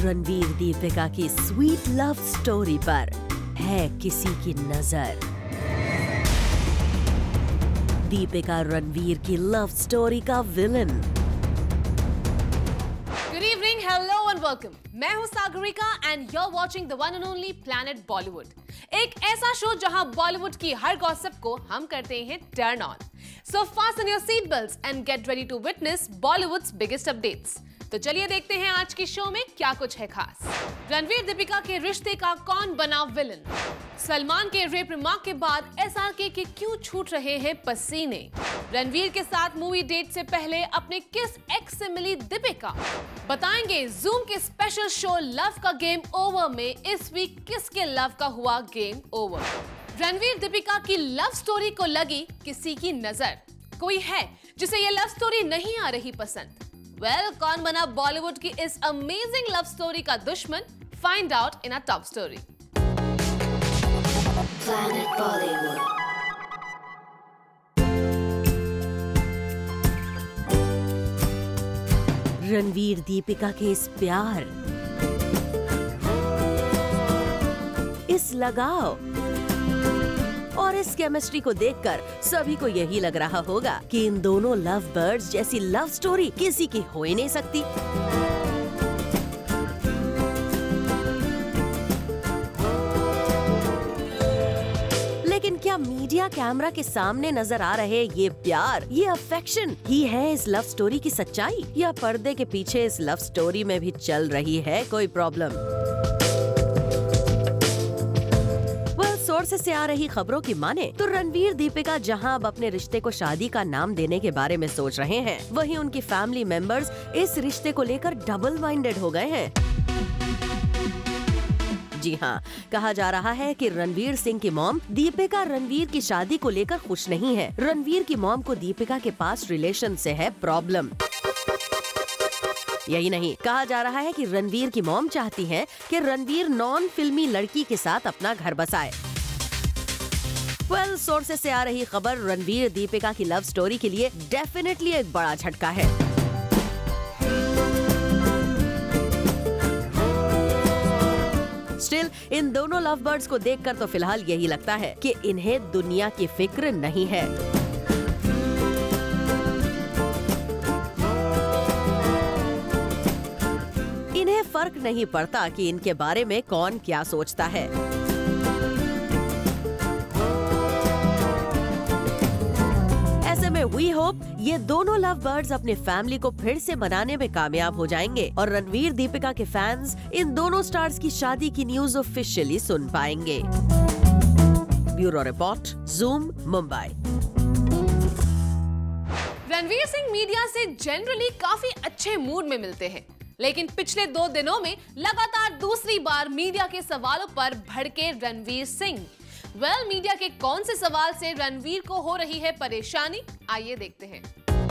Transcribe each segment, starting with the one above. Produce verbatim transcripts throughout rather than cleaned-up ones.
रणवीर दीपिका की sweet love story पर है किसी की नजर। दीपिका रणवीर की लव स्टोरी का villain. Good evening, hello and welcome. मैं हूं Sagarika and you are watching the one and only Planet Bollywood, एक ऐसा शो जहां बॉलीवुड की हर गॉसिप को हम करते हैं turn on. So fasten your seat belts and get ready to witness Bollywood's biggest updates. तो चलिए देखते हैं आज की शो में क्या कुछ है खास। रणवीर दीपिका के रिश्ते का कौन बना विलन? सलमान के रेप रिमार्क के बाद एसआरके के क्यों छूट रहे हैं पसीने? रणवीर के साथ मूवी डेट से पहले अपने किस एक्स से मिली दीपिका? बताएंगे जूम के स्पेशल शो लव का गेम ओवर में इस वीक किसके लव का हुआ गेम ओवर। रणवीर दीपिका की लव स्टोरी को लगी किसी की नजर? कोई है जिसे ये लव स्टोरी नहीं आ रही पसंद? वेल well, कौन बना बॉलीवुड की इस अमेजिंग लव स्टोरी का दुश्मन? Find out in a top story. Planet Bollywood. Ranveer Deepika के इस प्यार, इस लगाव और इस केमिस्ट्री को देखकर सभी को यही लग रहा होगा कि इन दोनों लव बर्ड्स जैसी लव स्टोरी किसी की हो ही नहीं सकती। लेकिन क्या मीडिया कैमरा के सामने नजर आ रहे ये प्यार, ये अफेक्शन ही है इस लव स्टोरी की सच्चाई, या पर्दे के पीछे इस लव स्टोरी में भी चल रही है कोई प्रॉब्लम? सोर्सेस से आ रही खबरों की माने तो रणवीर दीपिका जहां अब अपने रिश्ते को शादी का नाम देने के बारे में सोच रहे हैं, वहीं उनकी फैमिली मेंबर्स इस रिश्ते को लेकर डबल माइंडेड हो गए हैं। जी हाँ, कहा जा रहा है कि रणवीर सिंह की मॉम दीपिका रणवीर की शादी को लेकर खुश नहीं है। रणवीर की मॉम को दीपिका के पास रिलेशन से है प्रॉब्लम। यही नहीं, कहा जा रहा है कि रणवीर की मॉम चाहती है कि रणवीर नॉन फिल्मी लड़की के साथ अपना घर बसाए। वेल, सोर्सेस से आ रही खबर रणवीर दीपिका की लव स्टोरी के लिए डेफिनेटली एक बड़ा झटका है। स्टिल, इन दोनों लव बर्ड्स को देखकर तो फिलहाल यही लगता है कि इन्हें दुनिया की फिक्र नहीं है। इन्हें फर्क नहीं पड़ता कि इनके बारे में कौन क्या सोचता है। वी होप ये दोनों लव बर्ड्स अपने फैमिली को फिर से बनाने में कामयाब हो जाएंगे और रणवीर दीपिका के फैंस इन दोनों स्टार्स की शादी की न्यूज ऑफिशियली सुन पाएंगे। Bureau report, Zoom, Mumbai. Ranveer Singh media से जनरली काफी अच्छे मूड में मिलते हैं, लेकिन पिछले दो दिनों में लगातार दूसरी बार मीडिया के सवालों पर भड़के Ranveer Singh. Well well, media के कौन से सवाल से रणवीर को हो रही है परेशानी? आइए देखते हैं।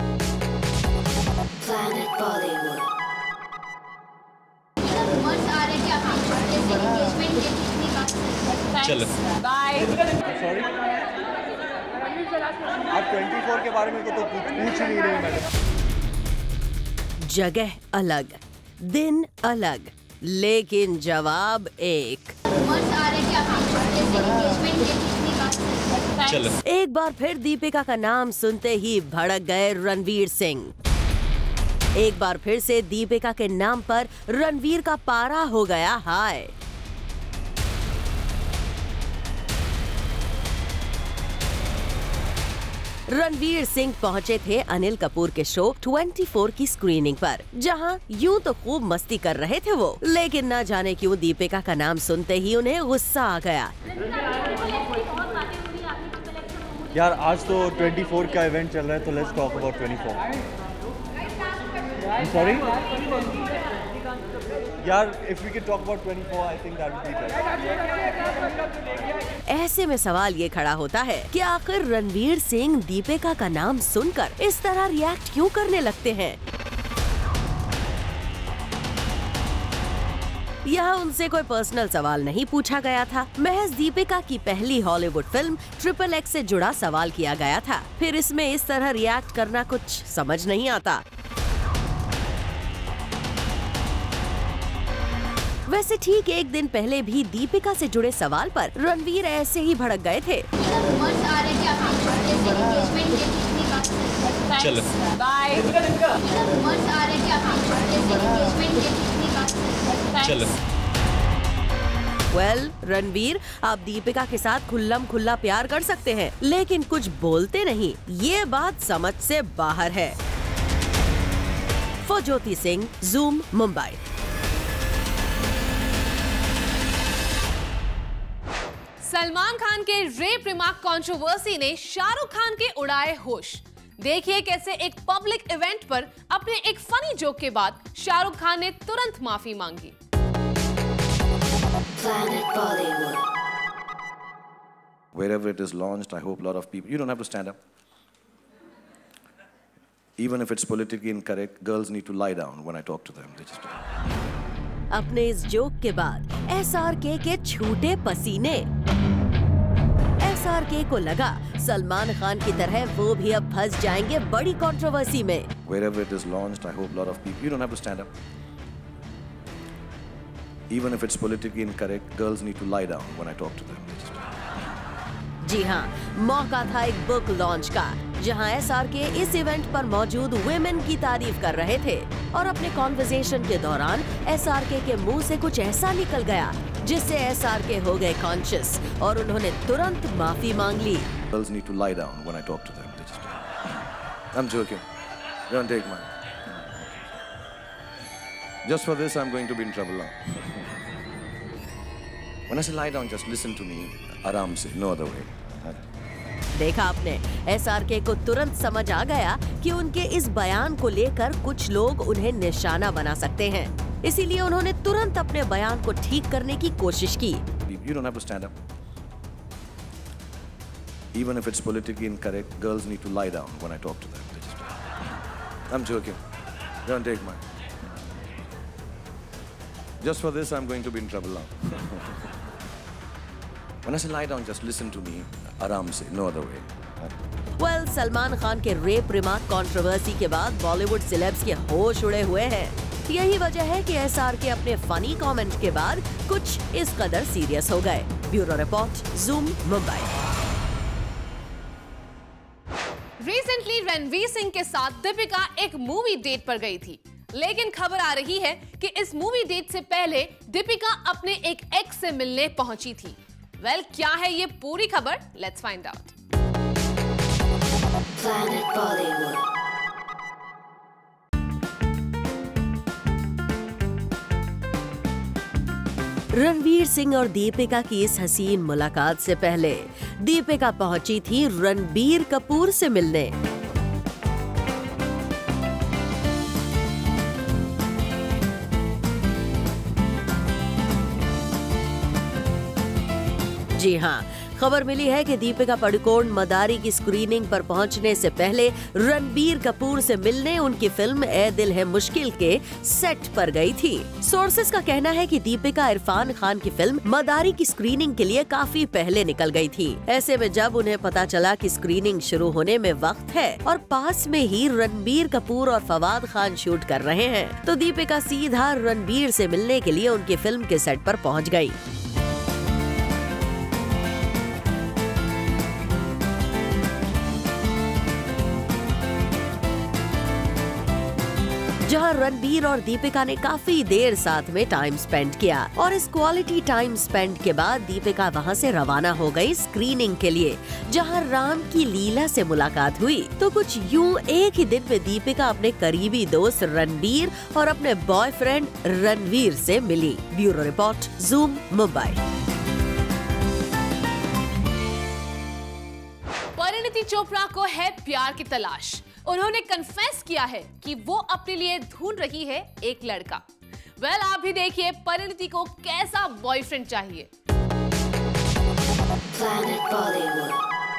चलो बाय। सॉरी, आप चौबीस के बारे में तो पूछ पूछ नहीं रहे मैडम। जगह अलग, दिन अलग, लेकिन जवाब एक। चलो। एक बार फिर दीपिका का नाम सुनते ही भड़क गए रणवीर सिंह। एक बार फिर से दीपिका के नाम पर रणवीर का पारा हो गया हाय। रणवीर सिंह पहुंचे थे अनिल कपूर के शो चौबीस की स्क्रीनिंग पर, जहां यूं तो खूब मस्ती कर रहे थे वो, लेकिन न जाने क्यों दीपिका का नाम सुनते ही उन्हें गुस्सा आ गया। यार आज तो चौबीस का इवेंट चल रहा है, तो लेट्स टॉक अबाउट चौबीस। सॉरी यार, if we can talk about चौबीस, I think that would be better. ऐसे में सवाल ये खड़ा होता है कि आखिर रणवीर सिंह दीपिका का नाम सुनकर इस तरह रिएक्ट क्यों करने लगते हैं? यहाँ उनसे कोई पर्सनल सवाल नहीं पूछा गया था, महज दीपिका की पहली हॉलीवुड फिल्म ट्रिपल एक्स से जुड़ा सवाल किया गया था। फिर इसमें इस तरह रिएक्ट करना कुछ समझ नहीं आता। वैसे ठीक एक दिन पहले भी दीपिका से जुड़े सवाल पर रणवीर ऐसे ही भड़क गए थे। चलो बाय। चलो वेल well, रणवीर आप दीपिका के साथ खुल्लम खुल्ला प्यार कर सकते हैं, लेकिन कुछ बोलते नहीं, ये बात समझ से बाहर है। For Jyoti Singh, Zoom, Mumbai. सलमान खान के रेप रिमार्क कंट्रोवर्सी ने शाहरुख खान के उड़ाए होश। देखिए कैसे एक पब्लिक इवेंट पर अपने एक फनी जोक के बाद शाहरुख खान ने तुरंत माफी मांगी। Planet Bollywood. Wherever it is launched, I hope a lot of people, you don't have to stand up. Even if it's politically incorrect, girls need to lie down when I talk to them. They just don't. अपने इस joke के बाद S R के के छूटे पसीने। S R के को लगा सलमान खान की तरह वो भी अब फंस जाएंगे बड़ी कंट्रोवर्सी में। Wherever it is launched, I hope a lot of people, you don't have to stand up. Even if it's politically incorrect, girls need to lie down when I talk to them. They just don't. जी हाँ, मौका था एक book launch का, जहां S R के इस event पर मौजूद वुमेन की तारीफ कर रहे थे और अपने कॉन्वर्सेशन के दौरान एस आर के के मुंह से कुछ ऐसा निकल गया जिससे एस आर के हो गए कॉन्शियस और उन्होंने तुरंत माफी मांग ली। Girls need to lie down when I talk to them. They just don't. I'm joking. Don't take mine. Just for this, I'm going to be in trouble now. When I say lie down, just listen to me. आराम से, no other way. देखा आपने, S R के को तुरंत समझ आ गया कि उनके इस बयान को लेकर कुछ लोग उन्हें निशाना बना सकते हैं, इसीलिए उन्होंने तुरंत अपने बयान को ठीक करने की कोशिश की। You don't have to stand up. Even if it's politically incorrect, girls need to lie down when I talk to them. They just don't. I'm joking. Don't take mine. Just for this, I'm going to be in trouble now. When I say lie down, just listen to me. आराम से, no other way. Well well, Salman Khan के rape remark controversy के बाद Bollywood celebs के होश उड़े हुए हैं। यही वजह है कि एस आर के अपने फनी कमेंट के बाद कुछ इस कदर सीरियस हो गए। Bureau report, Zoom, Mumbai. Recently Ranveer Singh के साथ दीपिका एक मूवी डेट पर गई थी, लेकिन खबर आ रही है कि इस मूवी डेट से पहले दीपिका अपने एक एक्स से मिलने पहुंची थी। वेल well, क्या है ये पूरी खबर? Let's find out. Planet Bollywood. Ranveer Singh और दीपिका की इस हसीन मुलाकात से पहले दीपिका पहुंची थी रणबीर कपूर से मिलने। जी हाँ, खबर मिली है कि दीपिका पादुकोण मदारी की स्क्रीनिंग पर पहुंचने से पहले रणबीर कपूर से मिलने उनकी फिल्म ए दिल है मुश्किल के सेट पर गई थी। सोर्सेस का कहना है कि दीपिका इरफान खान की फिल्म मदारी की स्क्रीनिंग के लिए काफी पहले निकल गई थी। ऐसे में जब उन्हें पता चला कि स्क्रीनिंग शुरू होने में वक्त है और पास में ही रणबीर कपूर और फवाद खान शूट कर रहे हैं, तो दीपिका सीधा रणबीर से मिलने के लिए उनकी फिल्म के सेट पर पहुँच गयी। जहां रणबीर और दीपिका ने काफी देर साथ में टाइम स्पेंड किया और इस क्वालिटी टाइम स्पेंड के बाद दीपिका वहां से रवाना हो गई स्क्रीनिंग के लिए, जहां राम की लीला से मुलाकात हुई। तो कुछ यूं एक ही दिन में दीपिका अपने करीबी दोस्त रणबीर और अपने बॉयफ्रेंड रणवीर से मिली। Bureau report, Zoom, Mumbai. Parineeti Chopra को है प्यार की तलाश। उन्होंने कन्फेस किया है कि वो अपने लिए ढूंढ रही है एक लड़का। वेल well, आप भी देखिए परिणीति को कैसा बॉयफ्रेंड चाहिए। Planet Bollywood.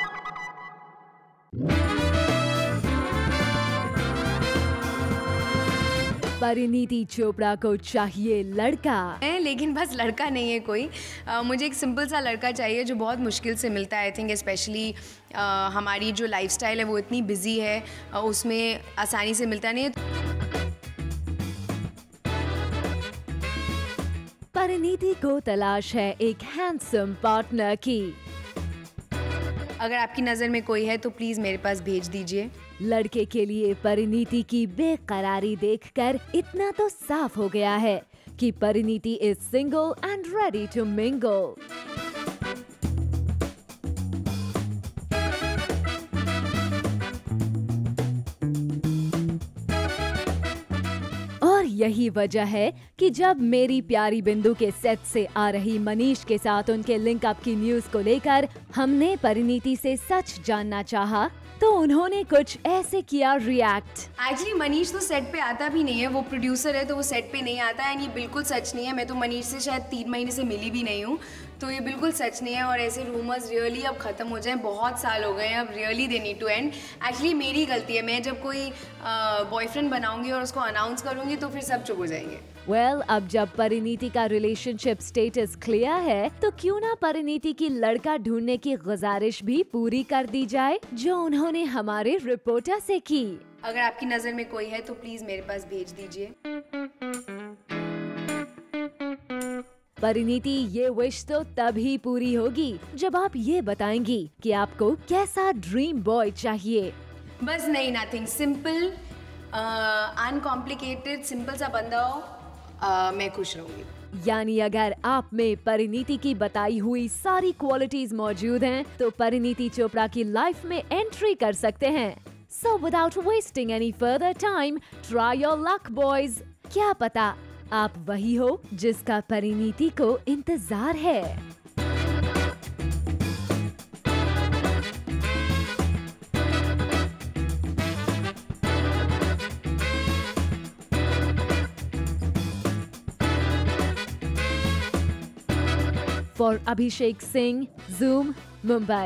परिणीति चोपड़ा को चाहिए लड़का, लेकिन बस लड़का नहीं है कोई। आ, मुझे एक सिंपल सा लड़का चाहिए जो बहुत मुश्किल से मिलता है। आई थिंक स्पेशली हमारी जो लाइफस्टाइल है वो इतनी बिजी है, आ, उसमें आसानी से मिलता नहीं है। परिणीति को तलाश है एक हैंडसम पार्टनर की। अगर आपकी नज़र में कोई है तो प्लीज़ मेरे पास भेज दीजिए। लड़के के लिए परिणीति की बेकरारी देखकर इतना तो साफ हो गया है कि Parineeti is single and ready to mingle. और यही वजह है कि जब मेरी प्यारी बिंदु के सेट से आ रही मनीष के साथ उनके लिंक अप की न्यूज को लेकर हमने परिणीति से सच जानना चाहा, तो उन्होंने कुछ ऐसे किया रिएक्ट। एक्चुअली मनीष तो सेट पे आता भी नहीं है, वो प्रोड्यूसर है तो वो सेट पे नहीं आता है। ये बिल्कुल सच नहीं है। मैं तो मनीष से शायद तीन महीने से मिली भी नहीं हूँ, तो ये बिल्कुल सच नहीं है। और ऐसे रूमर्स रियली अब ख़त्म हो जाएं, बहुत साल हो गए हैं, अब really they need to end. Actually मेरी गलती है, मैं जब कोई बॉयफ्रेंड बनाऊंगी और उसको अनाउंस करूंगी तो फिर सब चुप हो जाएंगे। वेल well, अब जब परिणीति का रिलेशनशिप स्टेटस क्लियर है तो क्यों ना परिणीति की लड़का ढूंढने की गुजारिश भी पूरी कर दी जाए जो उन्होंने हमारे रिपोर्टर से की। अगर आपकी नजर में कोई है तो प्लीज मेरे पास भेज दीजिए। परिणीति, ये विश तो तभी पूरी होगी जब आप ये बताएंगी कि आपको कैसा ड्रीम बॉय चाहिए। बस नहीं, नथिंग, सिंपल, अनकॉम्प्लिकेटेड, सिंपल सा बंदा हो, Uh, मैं खुश रहूंगी। यानी अगर आप में परिणीति की बताई हुई सारी क्वालिटीज मौजूद हैं, तो परिणीति चोपड़ा की लाइफ में एंट्री कर सकते हैं। So without wasting any further time, try your luck boys. क्या पता आप वही हो जिसका परिणीति को इंतजार है। For Abhishek Singh, Zoom, Mumbai.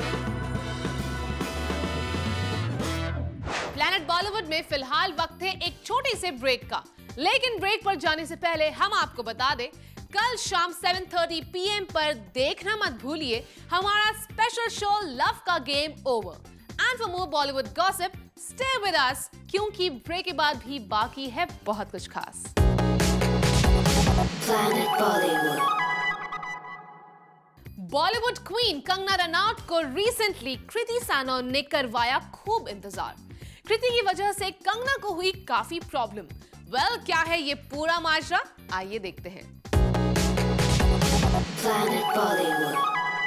Planet Bollywood में फिलहाल वक्त है एक छोटे से ब्रेक का, लेकिन ब्रेक पर जाने से पहले हम आपको बता दें, कल शाम सात तीस पी एम पर देखना मत भूलिए हमारा स्पेशल शो लव का game over. And for more Bollywood gossip, stay with us, क्योंकि ब्रेक के बाद भी बाकी है बहुत कुछ खास। Planet Bollywood. Bollywood queen Kangana Ranaut को रिसेंटली कृति सानोन ने करवाया खूब इंतजार। कृति की वजह से कंगना को हुई काफी प्रॉब्लम। वेल well, क्या है ये पूरा माजरा, आइए देखते हैं। Planet Bollywood.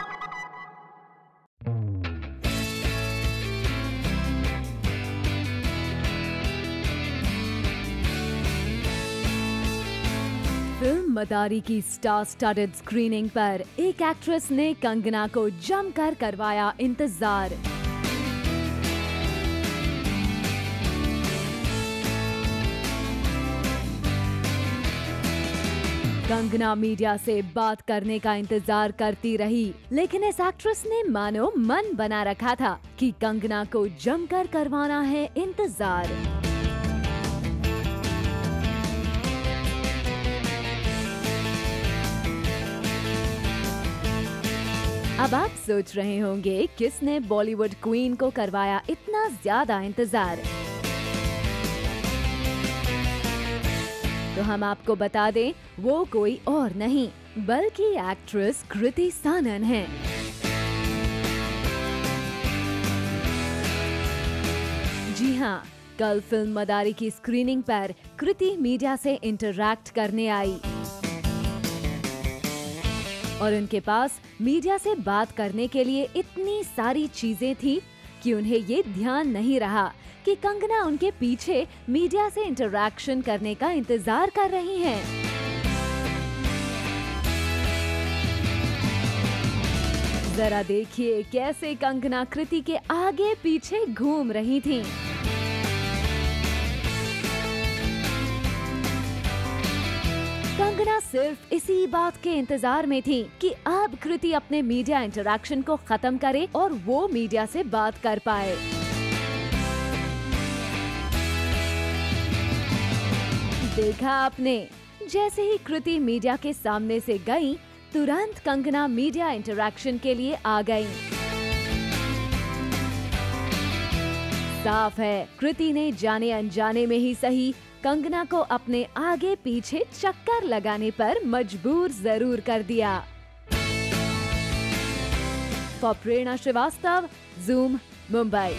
फिल्म मदारी की स्टार स्टडेड स्क्रीनिंग पर एक एक्ट्रेस ने कंगना को जमकर करवाया इंतजार। कंगना मीडिया से बात करने का इंतजार करती रही, लेकिन इस एक्ट्रेस ने मानो मन बना रखा था कि कंगना को जमकर करवाना है इंतजार। अब आप सोच रहे होंगे किसने बॉलीवुड क्वीन को करवाया इतना ज्यादा इंतजार। तो हम आपको बता दें, वो कोई और नहीं बल्कि एक्ट्रेस कृति सानन है। जी हाँ, कल फिल्म मदारी की स्क्रीनिंग पर कृति मीडिया से इंटरैक्ट करने आई और उनके पास मीडिया से बात करने के लिए इतनी सारी चीजें थी कि उन्हें ये ध्यान नहीं रहा कि कंगना उनके पीछे मीडिया से इंटरैक्शन करने का इंतजार कर रही हैं। जरा देखिए कैसे कंगना कृति के आगे पीछे घूम रही थीं। कंगना सिर्फ इसी बात के इंतजार में थी कि अब कृति अपने मीडिया इंटरैक्शन को खत्म करे और वो मीडिया से बात कर पाए। देखा आपने, जैसे ही कृति मीडिया के सामने से गई, तुरंत कंगना मीडिया इंटरैक्शन के लिए आ गई। साफ है, कृति ने जाने अनजाने में ही सही कंगना को अपने आगे पीछे चक्कर लगाने पर मजबूर जरूर कर दिया। For Prerna Srivastava, Zoom, Mumbai.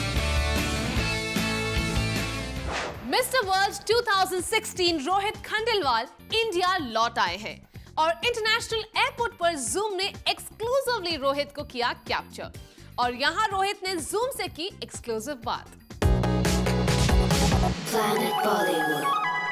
Mister world two thousand sixteen Rohit Khandelwal India लौट आए हैं और इंटरनेशनल एयरपोर्ट पर जूम ने एक्सक्लूसिवली रोहित को किया कैप्चर और यहां रोहित ने जूम से की एक्सक्लूसिव बात। Planet Bollywood.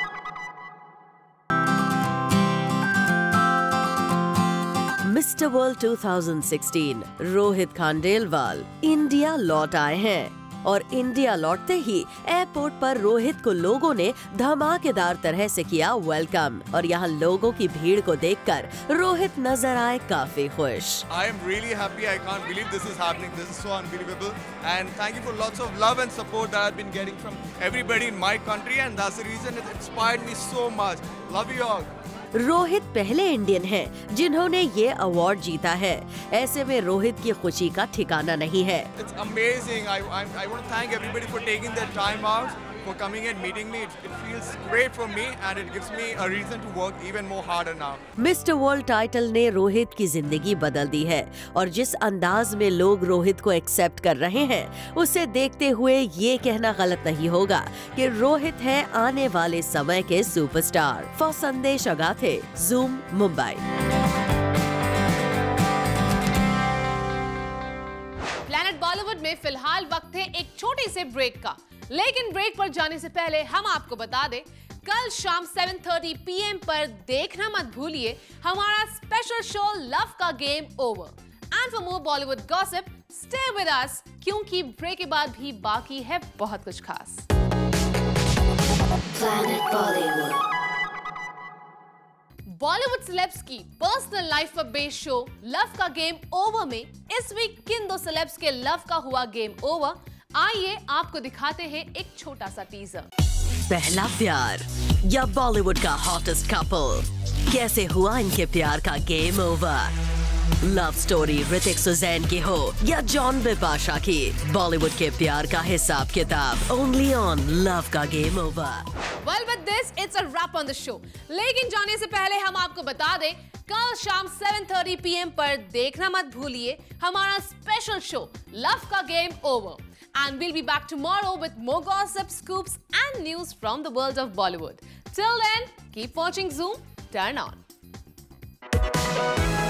Mister world two thousand sixteen Rohit Khandelwal India लौट आए हैं और इंडिया लौटते ही एयरपोर्ट पर रोहित को लोगों ने धमाकेदार तरह से किया वेलकम और यहाँ लोगों की भीड़ को देखकर रोहित नजर आए काफी खुश। I am really happy. I can't believe this is happening. This is so unbelievable. And thank you for lots of love and support that I've been getting from everybody in my country, and that's the reason it inspired me so much. Love you all. Rohit पहले Indian हैं जिन्होंने ये award जीता है। ऐसे में रोहित की खुशी का ठिकाना नहीं है। It's amazing. I, I, I want to thank everybody for taking their time out, for coming and meeting me. It, it feels great for me and it gives me a reason to work even more harder now. Mister world title ने रोहित की जिंदगी बदल दी है और जिस अंदाज में लोग रोहित को एक्सेप्ट कर रहे हैं उसे देखते हुए ये कहना गलत नहीं होगा कि रोहित है आने वाले समय के superstar. For Sandesh Agathe, Zoom, Mumbai. Planet Bollywood में फिलहाल वक्त है एक छोटे से ब्रेक का, लेकिन ब्रेक पर जाने से पहले हम आपको बता दें कल शाम सात तीस पी एम पर देखना मत भूलिए हमारा स्पेशल शो लव का game over. And for more Bollywood gossip stay with us, क्योंकि ब्रेक के बाद भी बाकी है बहुत कुछ खास। Planet Bollywood. बॉलीवुड सेलेब्स की पर्सनल लाइफ पर बेस्ड शो लव का गेम ओवर में इस वीक किन दो सेलेब्स के लव का हुआ गेम ओवर, आइए आपको दिखाते हैं एक छोटा सा टीजर। पहला प्यार या बॉलीवुड का हॉटेस्ट कपल, कैसे हुआ इनके प्यार का game over? Love story Hrithik Sussanne की हो या जॉन बिपाशा की, बॉलीवुड के प्यार का हिसाब किताब ओनली ऑन लव का game over. Well, with this, it's a wrap on the show. लेकिन जाने से पहले हम आपको बता दें कल शाम सात तीस पी एम पर देखना मत भूलिए हमारा स्पेशल शो लव का game over. And we'll be back tomorrow with more gossip, scoops and news from the world of Bollywood. Till then, keep watching Zoom, turn on.